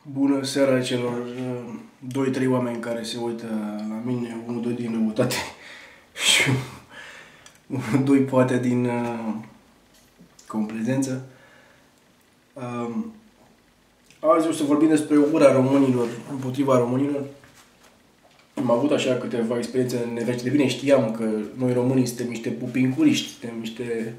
Bună seara celor 2-3 oameni care se uită la mine, 1-2 din noutate și 1-2 poate din complezență. Azi o să vorbim despre ura românilor împotriva românilor. Am avut așa câteva experiențe nevești. De bine știam că noi românii suntem niște pupincuriști, suntem niște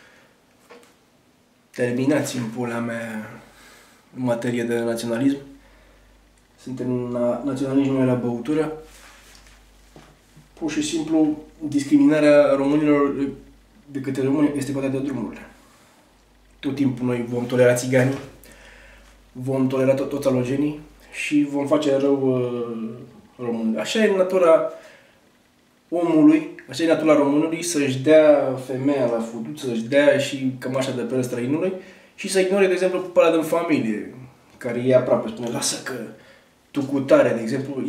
terminați în pula mea în materie de naționalism. Suntem naționalismul la băutură. Pur și simplu, discriminarea românilor de către români este partea de drumurile. Tot timpul noi vom tolera țiganii, vom tolera toți alogenii și vom face rău românului. Așa e natura omului, așa e natura românului să-și dea femeia la fudut, să-și dea și cămașa de pel străinului și să ignore, de exemplu, pe ăla din familie, care e aproape, spune, lasă că tu cu tare, de exemplu,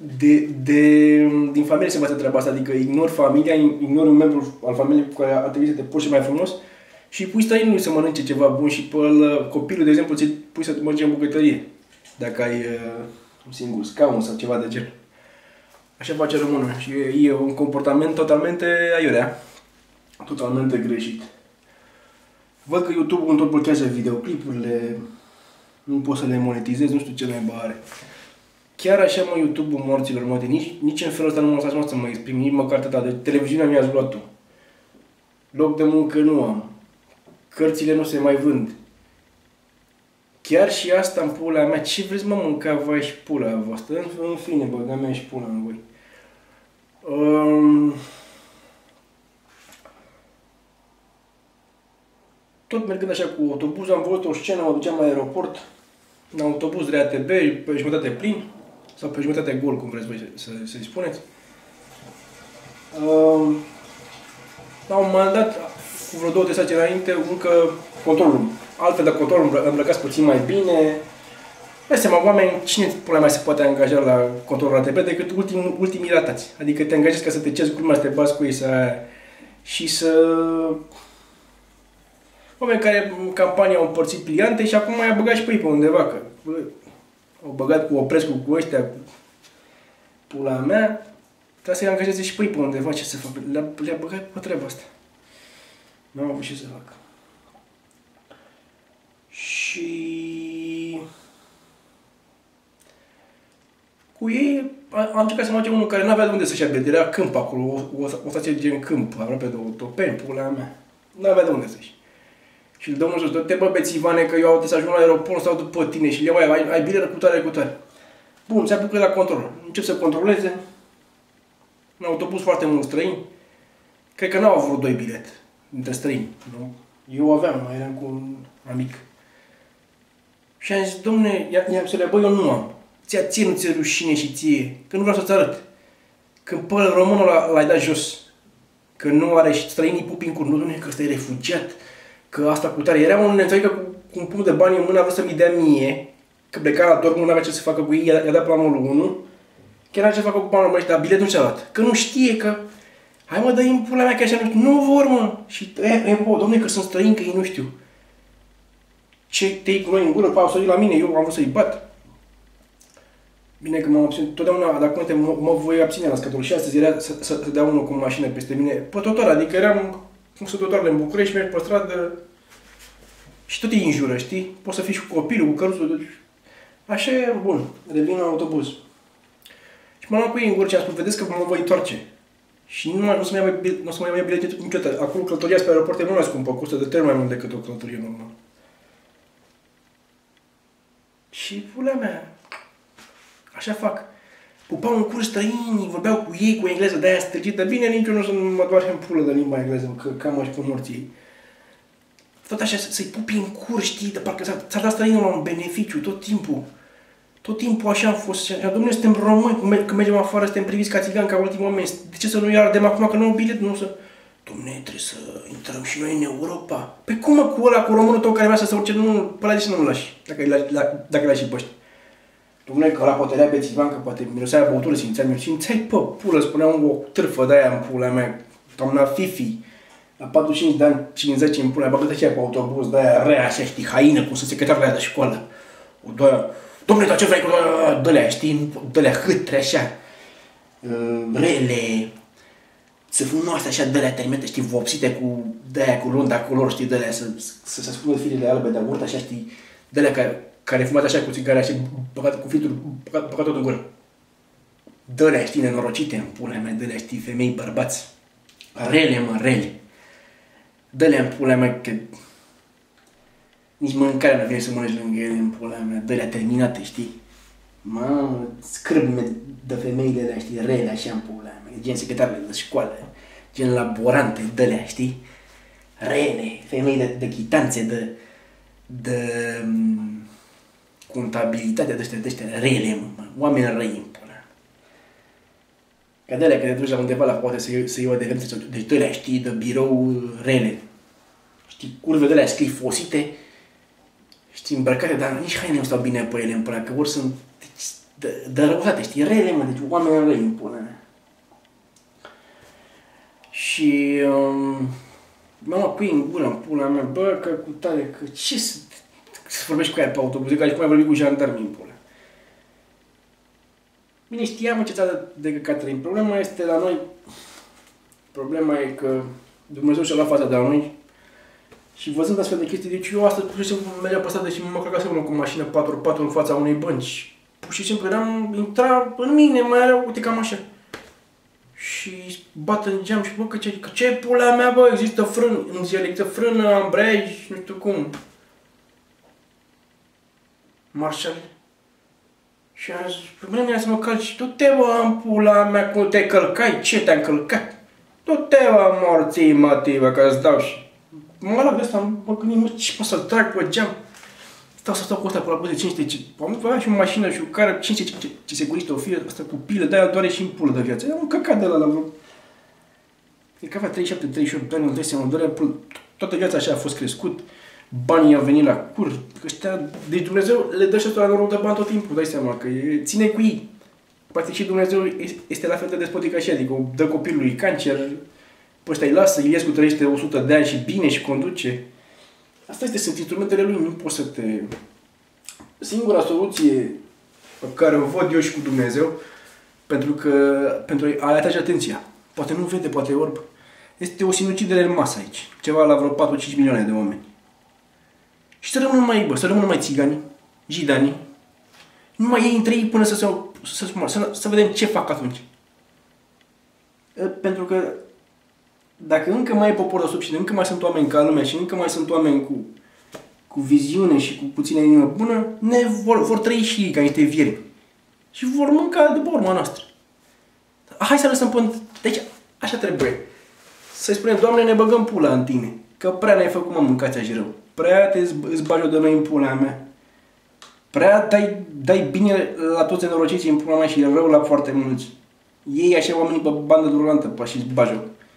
din familie se învață treaba asta, adică ignori familia, ignori un membru al familiei cu care ar trebui să te porți mai frumos și pui străinului să mănânce ceva bun și pe copilul, de exemplu, ți pui să te mănânce în bucătărie, dacă ai un singur scaun sau ceva de genul. Așa face românul și e un comportament totalmente aiurea, totalmente greșit. Văd că YouTube-ul tot blochează videoclipurile, nu pot să le monetizez, nu știu ce mai are. Chiar așa, mă, YouTube-ul morților, mă, nici în felul ăsta nu mă lăsați, mă, să mă exprim, nici măcar atâta. De televiziunea mi-ați luat tu. Loc de muncă nu am. Cărțile nu se mai vând. Chiar și asta în pula mea. Ce vreți, mă, mânca voi și pula voastră? În fine, băga mea și pula în voi. Tot mergând așa cu autobuz, am văzut o scenă, mă duceam la aeroport, în autobuz RATB, pe jumătate plin, sau pe jumătate gol, cum vreți voi să-i spuneți. La un moment dat, cu vreo 2 saci înainte, încă controlul. Altfel de controlul îmbrăcați puțin mai bine. Dai seama, oameni, cine până mai se poate angaja la controlul RATB decât ultimii ratați. Adică te angajezi ca să te ceri gluma, să te bați cu ei și să... Oameni care în campanie au împărțit pliante și acum i-a băgat și pe ei pe undeva, că au băgat cu Oprescu, cu ăștia, pula mea, trebuie să-i angajeze și pe ei pe undeva, ce să fac, le-a băgat pe treaba asta. Nu am avut ce să fac. Și... cu ei am încercat să mă unul care n-avea de unde să-și ia bilet, era câmp acolo, o stație gen câmp, aproape de Otopeni, pula mea, n-avea de unde să-și. Și îl dă unul jos, dă-te bă, bețivane, că eu trebuie să ajung la aeroport sau după tine și le ai bilet cu tare. Bun, se apucă la control. Încep să controleze. În autobuz foarte mulți străini. Cred că n-au avut 2 bilete dintre străini. Nu? Eu aveam, mai eram cu un amic. Și am zis, domne, i-am zis, bă, eu nu am. Ție nu ți-e rușine și ție, că nu vreau să-ți arăt. Când pe românul l-ai dat jos, că nu are și străinii pupi în cur, nu, domne, că ăsta e refugiat. Că asta cu tare. Era un neînțelecă cu un punct de bani în mână, a vrut să mi dea mie, că pleca la dorm, nu avea ce să facă cu ei, i-a dat planul 1, chiar n-a ce să facă cu planul ăsta, dar biletul nu ți-a dat. Că nu știe, că... Hai mă, dă-i în pula mea, că așa nu știu. Nu vor, mă! Și, bă, domne, că sunt străini, că ei nu știu. Ce te iei cu noi în gură, au sărit la mine, eu am vrut să-i bat. Bine că m-am abținut, totdeauna, dacă mă voi abține la scatul și astăzi era să dea unul cu mașină peste mine, pe totor, adică eram... Cum să dotoarele în București, mergi pe stradă și tot e înjură, știi? Poți să fii și cu copilul, cu căruțul. Așa e, bun, revin la autobuz. Și m-am luat cu ei în gură și am spus, vedeți că mă voi întoarce. Și nu o să mai iau bilete niciodată. Acolo călătoria pe aeroport e mult mai scumpă, costă de 3 mai mult decât o călătorie normală. Și pula mea, așa fac. Pupau în curs străini, vorbeau cu ei cu engleză, de-aia stârgită. Bine, nici eu nu să mă doar în pulă de limba engleză, că cam aș cu morții. Tot așa, să-i pupi în curs, știi, de parcă s-ar da străinul la un beneficiu, tot timpul. Tot timpul așa am fost. Și domnule, suntem români, când mergem afară, suntem priviți ca țigani, ca ultimul moment. De ce să nu-i ardem acum, că nu au bilet, nu să... Dom'le, trebuie să intrăm și noi în Europa. Păi cum, mă, cu ăla, cu românul tău care vrea să se urce, nu, pe ăla de ce nu-l lași, dacă îi lași și pe ăștia? Dom'le, că ăla poate era bețivan, că poate mirosea băutură, simțeai, pă, pulă, spunea o târfă de-aia în pula mea, doamna Fifi, la 45 de ani, 50 în pula, băgătă și pe autobuz de-aia rea, așa, știi, haină, cum să secretarul aia de școală. O doaia, dom'le, dar ce vrei cu dă-lea, știi? Dă-lea hâtre, așa, rele, să frumoase așa, dă-lea terminate, știi, vopsite cu de-aia, cu londa color, știi, dă-lea să se spună firele albe de avort, așa, știi, dă-lea care fumat așa cu țigara și băgat cu filtrul, băgat tot în gură. Dă-lea, știi, nenorocite în pula mea, dă-lea, știi, femei, bărbați, rele, mă, rele. Dă-lea în pula mea, că nici mâncarea nu vine să mănânci lângă ele în pula mea, dă-lea terminate, știi? Mamă, scrâbime de femeile alea, știi, rele așa în pula mea, gen secretarele de școală, gen laborante, dă-lea, știi? Rele, femei de chitanțe, de contabilitate, de ăștia rele, mă, oameni răi în pula mea. Ca de-alea, că te duci la undeva la poate să iei o adeverință, deci de-alea, știi, de birou rele. Știi, curve de alea scrii fosite, știi, îmbrăcate, dar nici haine nu stau bine pe ele în până, că ori sunt de răutate, știi, rele, mă, deci oameni răi în până. Și mama cuie în gură, în pula mea, bă, că cu tare, că ce să vorbești cu ea pe autobuz, ca și cum ai vorbit cu jandarmii în pula. Bine, știam ce țară de Catrin. Problema este la noi, problema e că Dumnezeu și-a luat fața de la noi. Și văzând astfel de chestii, deci eu astăzi pur și simplu mergeam pe stradă și mă căcasem unul cu mașină 4x4 în fața unei bănci. Pur și simplu intra în mine, mai era, uite, cam așa. Și bat în geam și bă, că ce pula mea, bă, există frână, în ziua există frână, ambreiaj, nu știu cum. Marșal. Și am zis, pe mine mi-a să mă calci, du-te, bă, în pula mea, cum te-ai călcai, ce te-am călcat? Du-te, bă, morții, mătivă, că-ți dau și... Mă ăla de ăsta, mă gândim, mă, ce mă să-l trag pe geam? Stau cu ăsta pe la buze, 500, am avea și o mașină și o cară, 500 ce securistă o fie, asta cu pilă, de-aia doare și în pulă de viață. E un căcat de ăla la vreo... E că avea 37-38 de ani, îmi dai seama, doare pulă. Toată viața așa a fost crescut, banii au venit la cur, ăștia, deci Dumnezeu le dă și ăsta la noroc de bani tot timpul, dai seama, că ține cu ei. Practic și Dumnezeu este la fel de despotic așa, adică dă copilului cancer, pe ăștia îi lasă, Iliescu trăiește 100 de ani și bine și conduce. Asta sunt instrumentele lui, nu poți să te... Singura soluție pe care o văd eu și cu Dumnezeu, pentru a atrage atenția, poate nu vede, poate orb, este o sinucidere în masă aici, ceva la vreo 4-5 milioane de oameni. Și să rămână numai țigani, jidani, numai ei între ei până să vedem ce fac atunci. Pentru că dacă încă mai e popor de sub și încă mai sunt oameni ca lumea și încă mai sunt oameni cu viziune și cu puțină inimă bună, vor trăi și ei ca niște viermi. Și vor mânca după urma noastră. Hai să lăsăm până... Deci, așa trebuie. Să-i spunem, Doamne, ne băgăm pula în tine. Că prea ne-ai făcut, mă, mâncați-aș rău. Prea îți bagi-o de noi în pula mea. Prea dai bine la toți nenorociții în pula mea și rău la foarte mulți. Ei așa oamenii pe bandă durantă, pa și-ți bagi-o.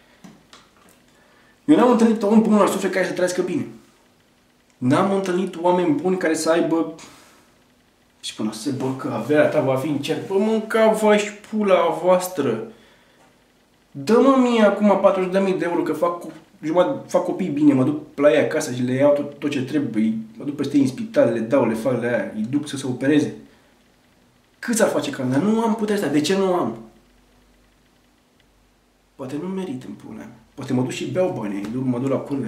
Eu n-am întâlnit om bun la suflet care să trăiască bine. N-am întâlnit oameni buni care să aibă... Și până să bă, că averea ta va fi în cer. Bă, mânca-vă și pula voastră. Dă-mă mie acum 40.000 de euro că fac copii bine, mă duc la ei acasă și le iau tot ce trebuie. Mă duc peste ei în spital, le dau, le fac la aia, îi duc să se opereze. Cât ar face ca mea? Nu am puterea asta. De ce nu am? Poate nu merit în pula mea. Poate mă duc și beau bani, mă duc la curve.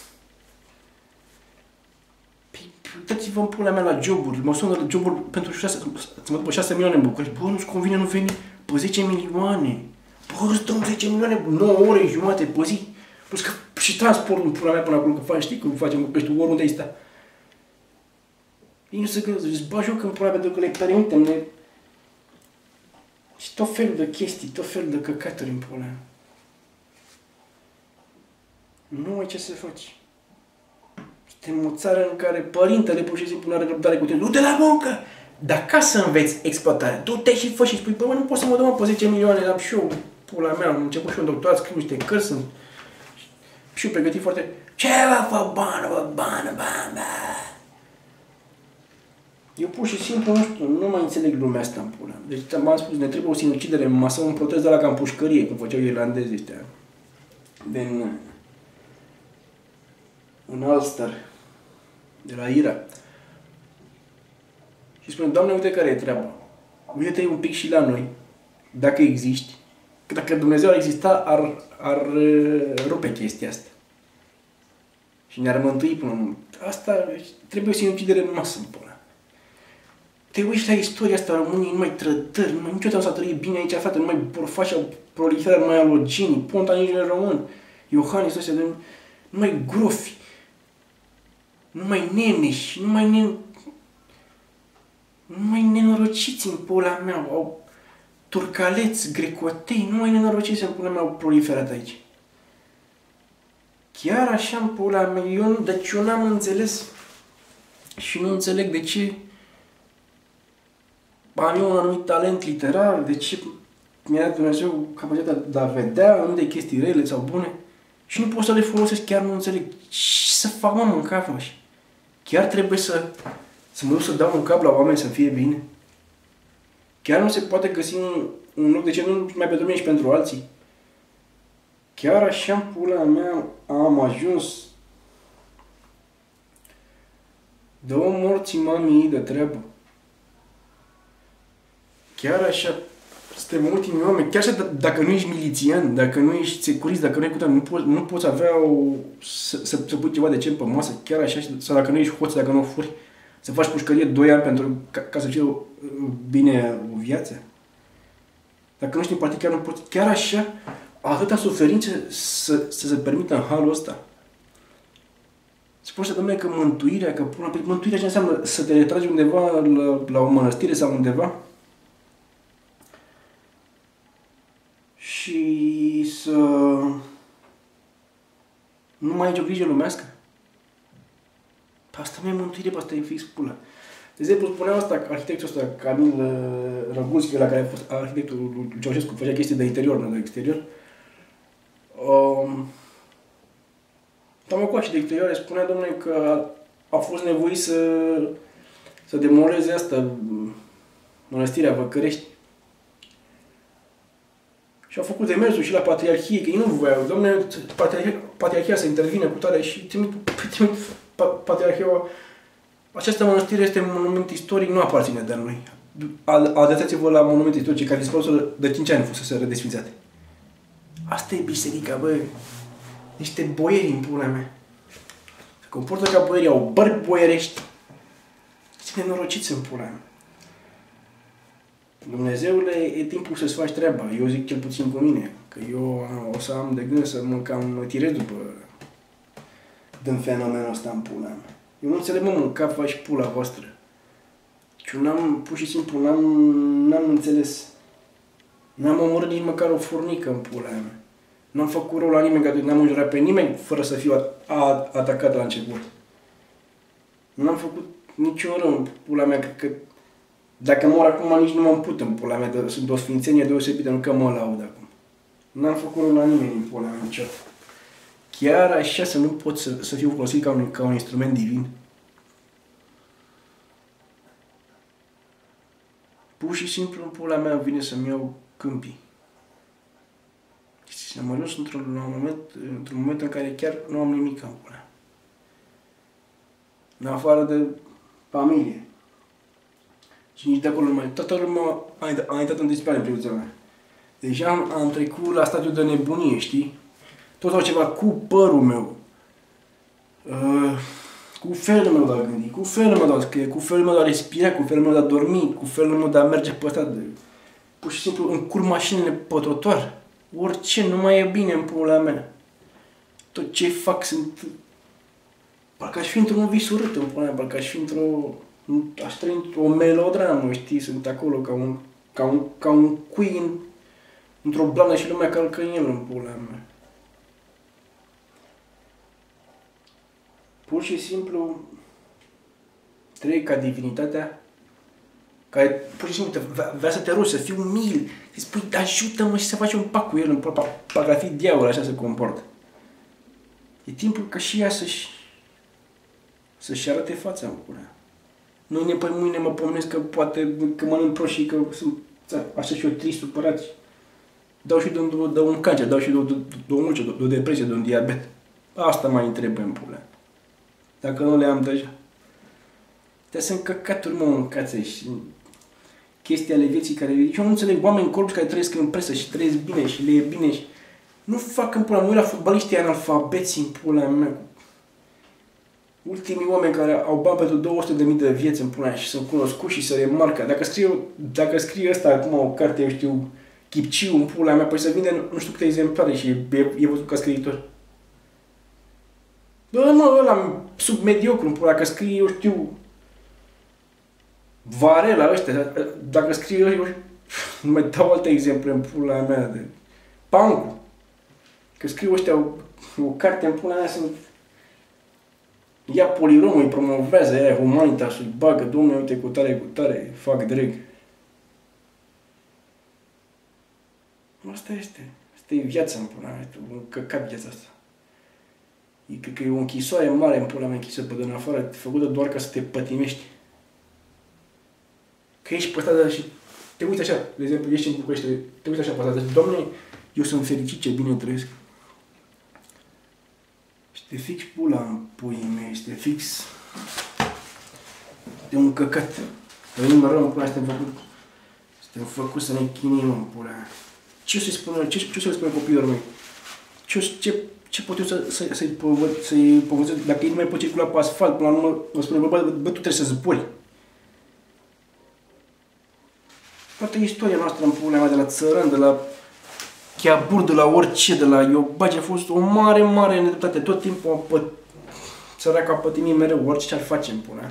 Uitați-vă în pula mea la joburi, mă sună la joburi pentru 6, să mă duc pe 6 milioane în București. Bă, nu-ți convine, nu veni pe 10 milioane. Bă, îți dăm 10 milioane, 9 ore jumate pe zi. Plus că și transportul în pula mea până acolo, că faci, știi cum facem în București, oriunde ai sta. Ei nu se gândesc, îți bagi joc în pula mea, pentru că le permitem, și tot felul de chestii, tot felul de căcaturi în pula mea. Nu ai ce să faci. Suntem o țară în care părintele pur și simplu nu are răbdare cu tine. Du-te la muncă! Dar ca să înveți exploatarea, du-te și fă și spui, bă, nu pot să mă dau pe 10 milioane, am și eu, pula mea, am început și eu un doctorat, scriu niște cărți, sunt și eu pregătit foarte... Ce va fă bani, bă! Eu pur și simplu, nu știu, nu mai înțeleg lumea asta în pula. Deci m-am spus, ne trebuie o sinucidere în masă, un protest de la ca în pușcărie, cum făceau irlandezii ăștia. În Ulster, de la Ira. și spune, Doamne, uite care e treaba. Uite-te un pic și la noi, dacă existi. Că dacă Dumnezeu ar exista, ar rupe chestia asta. Și ne-ar mântui până în moment. Asta trebuie sinucidere în masă, până. Te uiți la istoria asta a României, nu mai trădări, niciodată nu s-a trăit bine aici, frate, nu mai borfași au proliferat, nu mai alogenii, Ponta nici nu e român, Iohannis ăștia, nu mai grofi, nu mai neneși, nu mai nenorociți în pula mea, au turcaleți, grecotei, nu mai nenorociți în pula mea au proliferat aici. Chiar așa în pula mea, deci eu n-am înțeles și nu înțeleg de ce am eu un anumit talent literar, de ce mi-a dat Dumnezeu capacitatea de a vedea unde chestii rele sau bune și nu pot să le folosesc, chiar nu înțeleg. Ce să fac, mă, în cap, mă? Chiar trebuie să mă duc să dau un cap la oameni să fie bine? Chiar nu se poate găsi un loc, de ce nu mai pentru mine și pentru alții? Chiar așa în pula mea am ajuns. Două morții mamii de treabă. Chiar așa suntem ultimii oameni. Chiar așa dacă nu ești milițian, dacă nu ești securist, dacă nu ești nu poți avea să pui ceva de ce pe masă. Chiar așa, sau dacă nu ești hoț, dacă nu furi, să faci pușcărie 2 ani ca să fie bine o viață. Dacă nu ești în partid, chiar nu poți. Chiar așa, atâta suferință să se permită în halul ăsta. Spune, domnule, că mântuirea, mântuirea ce înseamnă? Să te retragi undeva la o mănăstire sau undeva și să nu mai ai nicio grijă lumească. Asta nu e mântuire, asta e fix pula. De exemplu, spunea asta, arhitectul ăsta, Camil Răgulski, la care a fost arhitectul lui Ceaușescu, făcea chestii de interior, nu de exterior. Tamacoașii de exterior spunea, domnule, că a fost nevoit să demoleze asta, mănăstirea Văcărești. Și au făcut demersul și la Patriarhie, că ei nu voiau, domnule, Patriarhia să intervine cu tare și trimit Patriarhia. Această mănăstire este un monument istoric, nu aparține de noi. Adresați-vă la monumente istorice care dispărut de 5 ani fusese redesfințate. Asta e biserica, bă. Niște boieri în pula mea. Se comportă ca boieri, au bărbi boierești. Ce nenorociți în pula mea. Dumnezeule, e timpul să-ți faci treaba. Eu zic cel puțin cu mine. Că eu o să am de gând să mă cam tirez din fenomenul ăsta în pula mea. Eu nu înțeleg, mă, în cap faci pula voastră. Și eu pur și simplu, n-am înțeles. N-am omorât nici măcar o furnică în pula mea. N-am făcut rău la nimeni, n-am înjurat pe nimeni fără să fiu atacat la început. N-am făcut niciun rău în pula mea, că dacă mor acum nici nu mă împut în pula mea, sunt o sfințenie deosebită, nu că mă laud acum. N-am făcut rău la nimeni în pula mea niciodată. Chiar așa să nu pot să fiu folosit ca un instrument divin. Pur și simplu în pula mea vine să-mi iau câmpii. Și am ajuns într-un moment în care chiar nu am nimic în pula. În afară de familie. Și nici de acolo nu mai... Toată lumea a intrat în disperare în privința mea. Deja am trecut la stadiul de nebunie, știi? Tot sau ceva cu părul meu. Cu felul meu de a gândi, cu felul meu de a scrie, cu felul meu de a respira, cu felul meu de a dormi, cu felul meu de a merge pe ăsta de... Pur și simplu încurc mașinile pe trotuar. Orice, nu mai e bine în pula mea. Tot ce fac sunt... Parcă aș fi într-un vis urât în pula mea, parcă aș fi aș trăi într-o melodramă, știi? Sunt acolo ca un cui într-o blană și lumea calcă în el în pula mea. Pur și simplu trăi ca divinitatea care pur și simplu vrea să te rogi, să fiu umil, să spui ajută-mă și să faci un pact cu el, parcă ar fi diavol, așa se comportă. E timpul ca și ea să-și arate fața în pula. Mâine pe mâine mă pomenesc că poate că mănânc prost și că sunt așa și eu trist, supărat. Dau și de un cancer, dau și de o mulce, de o depresie, de un diabet. Asta mai întreb în pula. Dacă nu le am deja. Astea sunt căcaturi, mă, mâncați și chestii ale vieții care... Eu nu înțeleg oameni corupți care trăiesc în presă și trăiesc bine și le e bine și... Nu fac în pula mea, la fotbaliștii analfabeți în pula mea. Ultimii oameni care au bani pentru 200.000 de vieți în pula mea și sunt cunoscuți și se remarcă. Dacă scrie ăsta acum o carte, eu știu, Chipciu în pula mea, păi să vinde nu știu câte exemplare și e văzut ca scriitor. Bă, mă, ăla submediocru în pula, că scrie, eu știu, Varela ăștia, dacă scrie, eu nu mai dau alte exemple în pula mea de Pancu. Că scriu ăștia o carte în pula mea să ia Poliromul, îi promovează, aia Humanitas, îi bagă, domnule, uite, cu tare, fac drag. Asta este. Asta e viața în pula mea, un căcat viața asta. Cred că e o închisoare mare în pula mea, închisă pe din afară, făcută doar ca să te pătimești. Că ești pe stradă și te uiți așa, de exemplu, ești în București, te uiți așa pe stradă și, Doamne, eu sunt fericit, ce bine trăiesc. Și te fix pula în puii mei, este fix de un căcat. Venim rău în pula, suntem făcuți să ne chinim în pula. Ce o să-i spune copiilor mei? Ce pot eu să-i povățesc dacă ei nu mai pot circula pe asfalt, până la urmă, mă spune, bă, tu trebuie să zbori. Toată istoria noastră în pula mea, de la țărân, de la Chiabur, de la orice, de la Iobagi, a fost o mare nedreptate. Tot timpul săraca a pătimit mereu, orice ce-ar face în pula.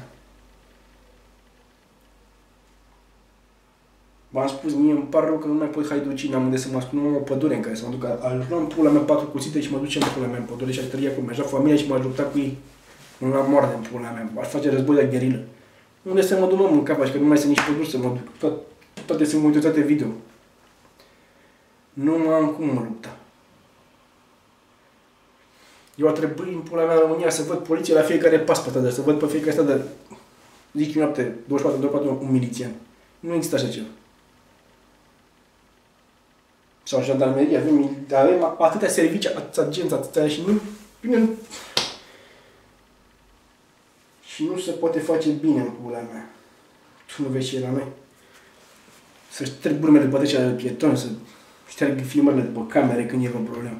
V-am spus, mie îmi pare rău că nu mai pot haiduci, n-am unde să mă ascund, nu am o pădure în care să mă duc. Aș lua în pula mea 4 cuțite și mă duce în pula mea în pădure și aș trăi acolo. Mi-aș lua familia și m-aș lupta cu ei. Nu la moarte în pula mea. Aș face război de gherilă. Unde să mă duc, mă, în cap, că nu mai sunt nici păduri să mă duc. Toate sunt monetizate video. Nu am cum mă lupta. Eu ar trebui în pula mea în România să văd poliția la fiecare pas pe stradă, să văd pe fiecare stradă, zic în noapte, 24 un milițian. Nu există așa ceva. Sau jandarmerie, avem atâtea servicii, atâția agenți, atâția și nu, bine, și nu se poate face bine în pula mea. Tu nu vezi ce e la noi? Să șterg burmele de trecerea de pietoni, să șterg filmările de pe camere când e vreo problemă.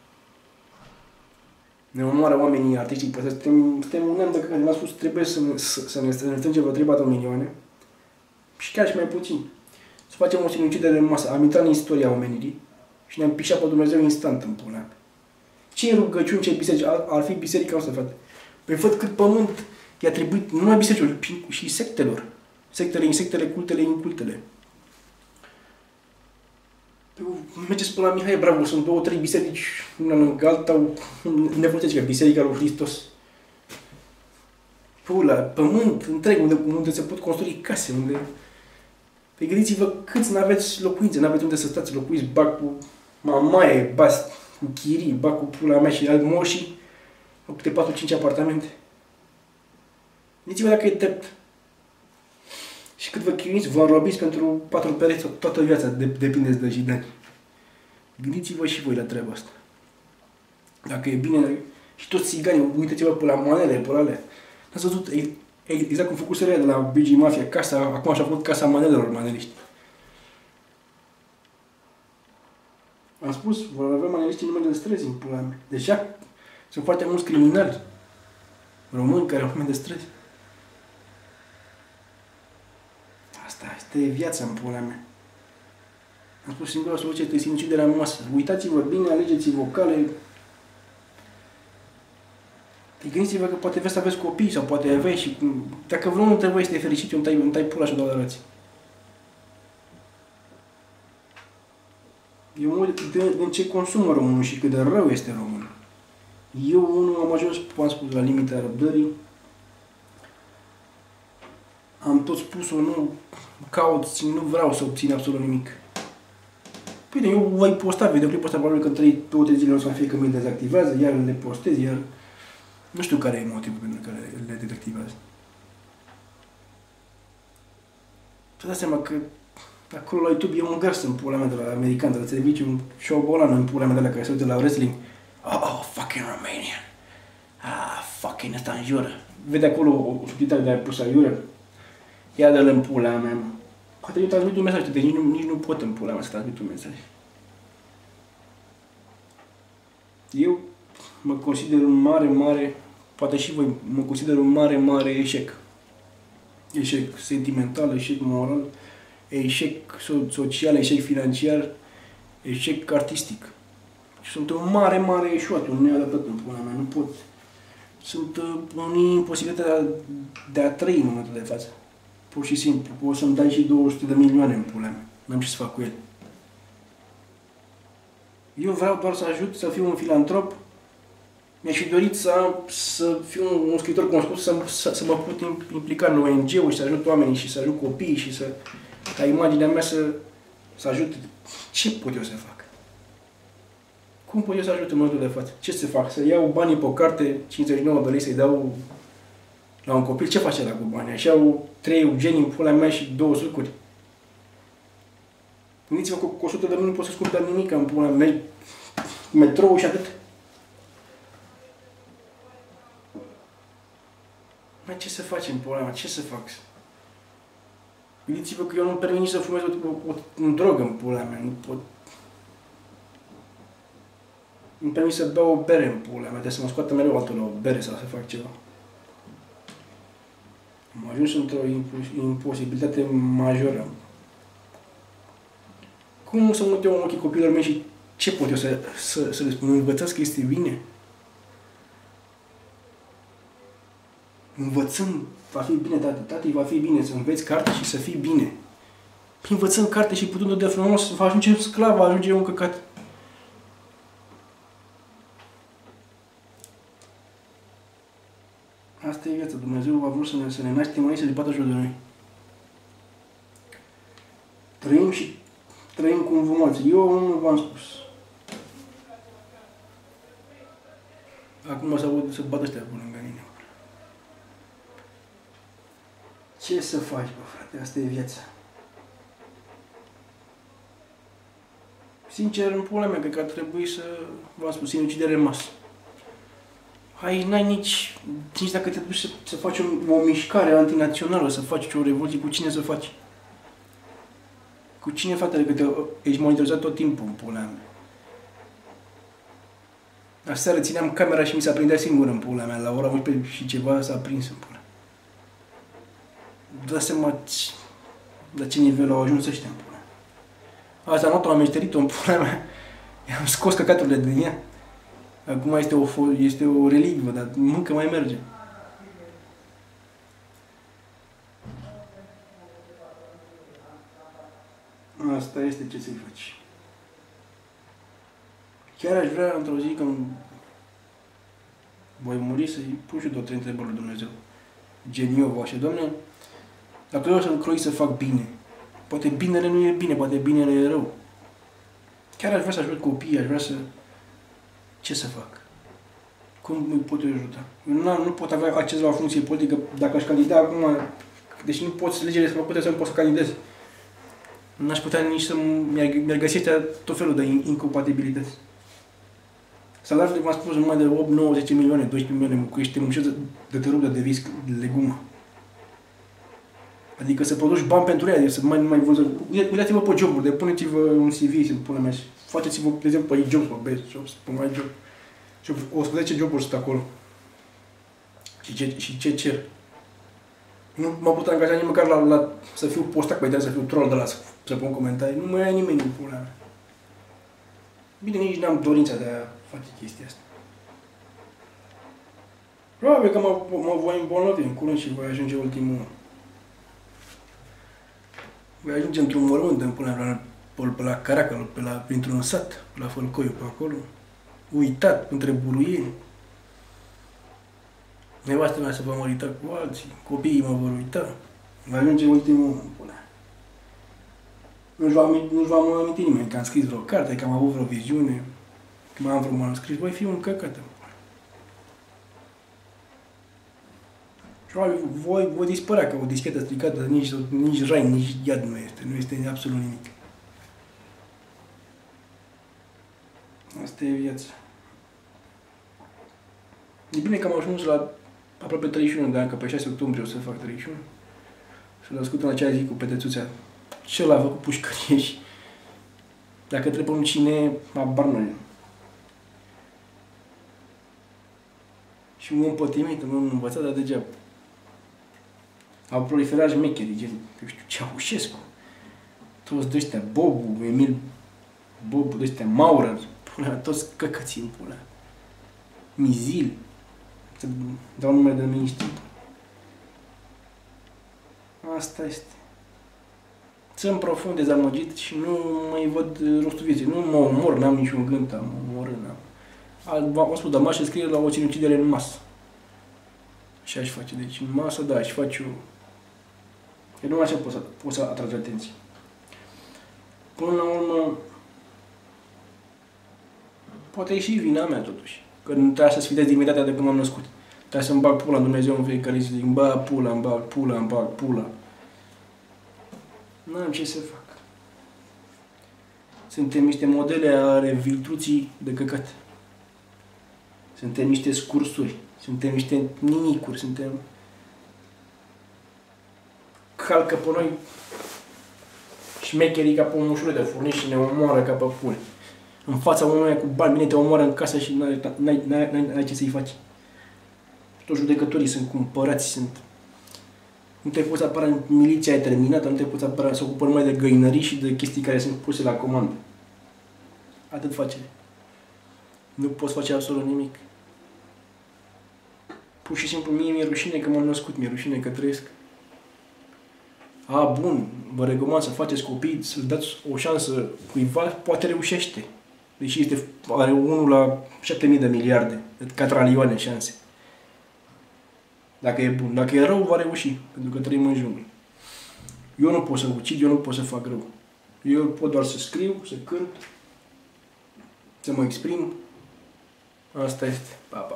Ne omoară oamenii, artiștii, suntem un an de care v-am spus, trebuie să ne strângem vreo 3 milioane și chiar și mai puțin. Să facem o sinucidere de masă. Am intrat în istoria omenirii și ne-am pișat pe Dumnezeu instant în pula. Ce rugăciuni, ce biserici? Ar fi biserica asta, frate. Păi văd cât pământ i-a trebuit numai bisericilor și sectelor. Sectele, cultele, incultele. Mergeți până la Mihai Bravo, sunt 2-3 biserici, una lângă alta, nefolosesc, Biserica lui Hristos. Pula, pământ întreg, unde se pot construi case, unde... Păi gândiți-vă câți n-aveți locuințe, n-aveți unde să stați, locuiți, bag cu mamaie, bas cu chirii, bag cu pula mea și alt moșii, au câte 4-5 apartamente. Gândiți-vă dacă e drept. Și cât vă chinuiți, vă înrobiți pentru 4 pereți toată viața, depindeți de jidani. Gândiți-vă și voi la treaba asta. Dacă e bine, și toți țiganii, uitați-vă pe la manele, pe la alea. Ați văzut exact cum făcut seria de la BG Mafia, casa, acum așa a făcut casa manelelor maneliști. Am spus, vor avea maneliștii numele de străzi în pula mea. Deja sunt foarte mulți criminali români care au nume de străzi. Asta este viața în pula mea. Am spus singura soluție este sinuciderea în masă. Uitați-vă bine, alegeți vocale. Gândiți-vă că poate vreți să aveți copii sau poate aveți și dacă vreunul dintre voi este fericit, îmi tai pula și o dau la rații. Eu mă uit din ce consumă românul și cât de rău este românul. Eu unul am ajuns, am spus, la limita răbdării. Am tot spus-o, nu caut, nu vreau să obțin absolut nimic. Bine, eu voi posta videoclipul ăsta, probabil că în 2-3 zile o să fie că mi-l dezactivează, iar le postez, iar nu știu care e motivul pentru care le dezactivează. Să dați seama că acolo la YouTube e un gars în pula mea de la american, de la serviciu, un șobolan în pula mea de la care se uită la wrestling. Oh, fucking Romanian. Ah, fucking ăsta înjură. vede acolo o subtitare de plus aiure, ia de-l în pula mea, mă. Poate eu transmit un mesaj, deci nici nu pot în pula mea să transmit un mesaj. Eu mă consider un mare, poate și voi, mă consider un mare eșec. Eșec sentimental, eșec moral, eșec social, eșec financiar, eșec artistic. Sunt un mare eșuat, un neadaptat în pula mea, nu pot. Sunt în imposibilitatea de a trăi în momentul de față. Pur și simplu, poți să-mi dai și 200 de milioane în pula mea. N-am ce să fac cu ele. Eu vreau doar să ajut, să fiu un filantrop. Mi-aș fi dorit să fiu un scriitor cunoscut, să mă pot implica în ONG-uri și să ajut oamenii și să ajut copiii și ca imaginea mea să ajute. Ce pot eu să fac? Cum pot eu să ajut în momentul de față? Ce să fac? Să iau banii pe o carte, 59 de lei, să-i dau la un copil? Ce face ăla cu banii? Așa au 3 Eugenii în pula mea și 2 sucuri. Gândiți-vă că cu 100 de lei nu poți să-ți cumperi nimic în pula mea. Metrou și atât. Mai ce să facem, pula mea? Ce să fac? Gândiți-vă că eu nu-mi permit nici să fumez un drog în pula mea. Nu pot. Nu-mi permit să beau o bere în pula mea. Trebuie să mă scoată mereu altul la o bere sau să fac ceva. Am ajuns într-o imposibilitate majoră. Cum să mă uit eu în ochii copilor mei și ce pot eu să le spun? Învățați că este bine? Învățăm, va fi bine, tati, va fi bine, să înveți carte și să fii bine. Păi învățăm carte și putând-o de frumos, va ajunge sclav, va ajunge un căcat. Asta e viața. Dumnezeu a vrut să ne naștem aici, să ne bată jos de noi. Trăim și trăim cum vom alții. Eu nu v-am spus. Acum să bată ăștia pe lângă mine. Ce să faci, bă, frate? Asta e viața. Sincer, în pula mea, cred că ar trebui să, v-am spus, sinucidere în masă. Aici n-ai nici dacă te duci să faci o mișcare antinațională, să faci o revoluție, cu cine să faci? Cu cine, fratele, că ești monitorizat tot timpul în pula mea. Aseară țineam camera și mi s-a prindea singur în pula mea, la ora 11 și ceva s-a prins în pula. Dă seama la ce nivel au ajuns ăștia în pula. Asta noapte am meșterit-o în pula mea. I-am scos căcaturile din ea. Acum este o relicvă, dar încă mai merge. Asta este ce să-i faci. Chiar aș vrea într-o zi când voi muri să-i pun și 2-3 întrebări lui Dumnezeu. Gen eu, așa, Doamne, dacă eu să-mi croi să fac bine, poate binele nu e bine, poate binele e rău. Chiar aș vrea să ajut copiii, aș vrea să... Ce să fac? Cum îi pot eu ajuta? Eu nu pot avea acces la o funcție politică dacă aș candida acum, deci nu pot legele să mă putea să nu pot să candidez. N-aș putea nici să mi-ar găsi tot felul de incompatibilități. Salariul, cum am spus, numai de 8, 9, 10 milioane, 12 milioane, mă cuiește muncesc de te rup de devis de legumă. Adică să produci bani pentru ea, să mai vânză. Uitați-vă pe joburi, depuneți-vă un CV, să pune mea și faceți-vă, de exemplu, pe jobs, pe best jobs, pe mai job. Și 110 joburi sunt acolo. Și ce cer? Nu m-a putut angaja nici măcar să fiu postat pe internet, să fiu troll de la să pun comentarii. Nu mai ia nimeni în pula mea. Bine, nici n-am dorința de a face chestia asta. Probabil că mă voi îmbolnăvi în curând și voi ajunge ultimul. Voi ajunge într-un mormânt în pula mea, pe la Caracal, printr-un sat, pe la Fălcoiu, pe acolo. Uitat, între buruieni. Nevastă mea se va mărita cu alții, copiii mă vor uita. Va ajunge ultimul în pula. Nu-și va aminti nimeni că am scris vreo carte, că am avut vreo viziune, că m-am vreo manuscris. Voi fi un căcat. Și voi dispărea ca o dischetă stricată, nici rai, nici iad nu este. Nu este absolut nimic. Asta e viața. E bine că am ajuns la aproape 31 de ani, că pe 6 octombrie o să fac 31. Și-l născut în acea zi cu pedețuțea. Ce l-a făcut pușcărie și dacă trebuie un cine, abar nu. Și un om pătimit, un om învățat, dar degeaba. Au proliferat șmecherii, gen, eu știu, Ceaușescu. Toți de ăștia, Bobu, Emil Bobu, de ăștia, Maurer, pula, toți căcății în pula. Mizil. Să dau numele de miniștri. Asta este. Sunt profund dezamăgit și nu mai văd rostul vieții. Nu mă omor, n-am niciun gând, am omorât, n-am. Am spus, dar m-aș înscrie la o sinucidere în masă. Și aș face. Deci în masă, da, aș face eu. Că nu așa pot să atrage atenție. Până la urmă, poate e și vina mea totuși. Că nu trebuia să sfidez imediat de când m-am născut. Trebuia să-mi bag pula în Dumnezeu în fiecare zi. Îmi bag pula, îmi bag pula, îmi bag pula. N-am ce să fac. Suntem niște modele ale virtuții de căcat. Suntem niște scursuri. Suntem niște nimicuri. Suntem... Calcă pe noi șmecherii ca pe un mușură de furnici și ne omoară ca pe pule. În fața unui cu bani, bine te omoară în casă și n-ai ce să-i faci. Toți judecătorii sunt cumpărați, sunt... Nu te poți apăra în miliția terminată, nu te poți apăra să ocupă numai de găinării și de chestii care sunt puse la comandă. Atât face. Nu poți face absolut nimic. Pur și simplu mie mi-e rușine că m-am născut, mi-e rușine că trăiesc. A, bun, vă recomand să faceți copii, să dați o șansă cuiva, poate reușește. Deși are 1 la 7.000 de miliarde, ca tralioane șanse. Dacă e bun. Dacă e rău, va reuși, pentru că trăim în junglă. Eu nu pot să ucid, eu nu pot să fac rău. Eu pot doar să scriu, să cânt, să mă exprim. Asta este. Pa, pa.